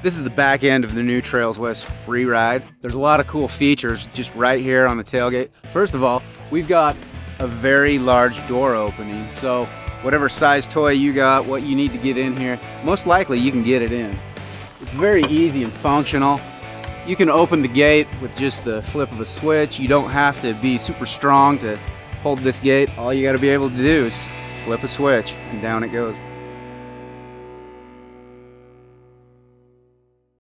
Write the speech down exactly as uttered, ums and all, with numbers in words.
This is the back end of the new Trails West FreeRide. There's a lot of cool features just right here on the tailgate. First of all, we've got a very large door opening, so whatever size toy you got, what you need to get in here, most likely you can get it in. It's very easy and functional. You can open the gate with just the flip of a switch. You don't have to be super strong to hold this gate. All you got to be able to do is flip a switch and down it goes.